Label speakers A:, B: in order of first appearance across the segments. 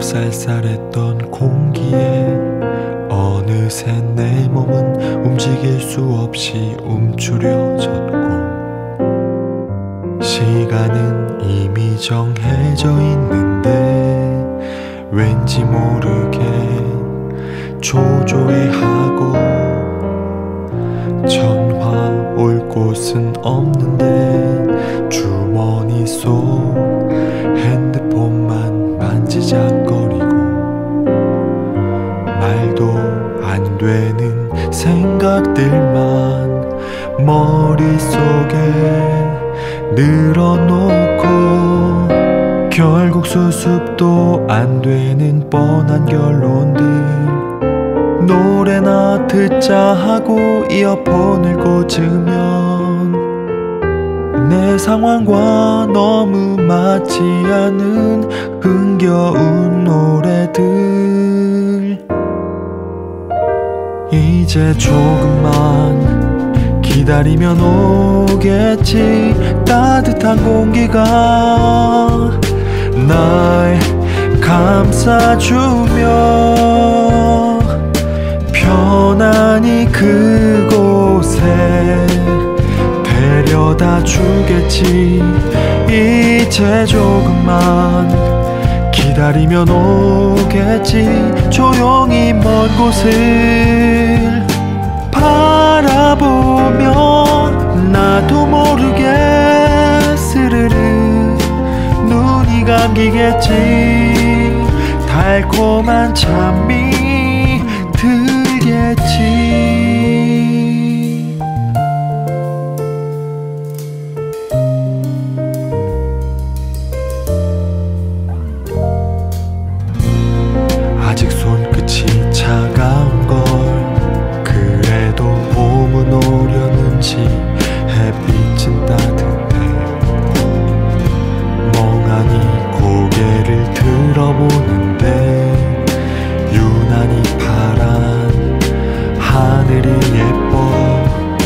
A: 쌀쌀했던 공기에 어느새 내 몸은 움직일 수 없이 움츠려졌고 시간은 이미 정해져 있는데 왠지 모르게 초조해하고 전화 올 곳은 없는데 주머니 속 핸드폰만 만지작거리고 말도 안 되는 생각들만 머릿속에 늘어놓고 결국 수습도 안 되는 뻔한 결론들 노래나 듣자 하고 이어폰을 꽂으면 내 상황과 너무 맞지 않은 흥겨운 노래들 이제 조금만 기다리면 오겠지 따뜻한 공기가 날 감싸주며 편안히 그곳에 데려다 주겠지 이제 조금만 기다리면 오겠지 조용히 먼 곳을 바라보며 나도 모르게 스르르 눈이 감기겠지 달콤한 잠이 들겠지 아직 손끝이 차가운 걸 그래도 봄은 오려는지 햇빛은 따뜻해 멍하니 고개를 들어보는데 유난히 파란 하늘이 예뻐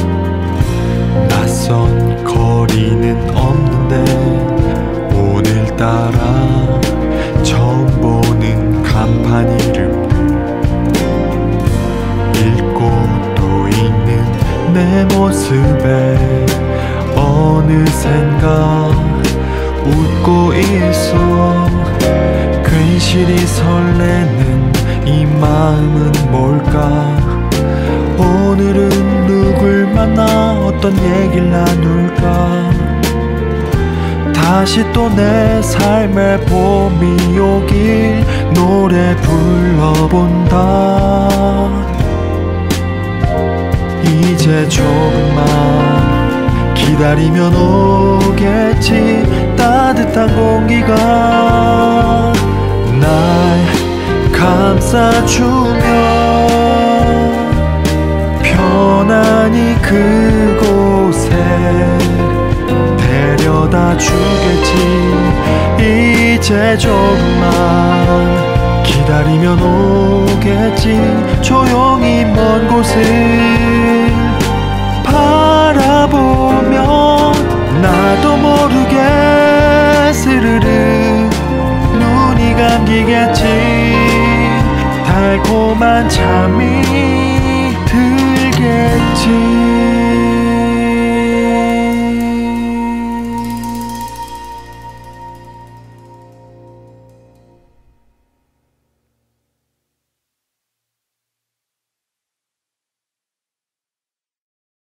A: 낯선 거리는 없는데 오늘따라 처음 보는 간판 이름들 읽고 또 읽는 내 모습에 어느샌가 웃고 있어 괜시리 설레는 이 마음은 뭘까 오늘은 누굴 만나 어떤 얘기를 나눌까 다시 또 내 삶에 봄이 오길 노래 불러본다 이제 조금만 기다리면 오겠지 따뜻한 공기가 날 감싸주며 편안히 그곳에 데려다 주겠지 이제 조금만 기다리면 오겠지 조용히 먼 곳을 바라보며 나도 모르게 스르르 눈이 감기겠지 달콤한 잠이 들겠지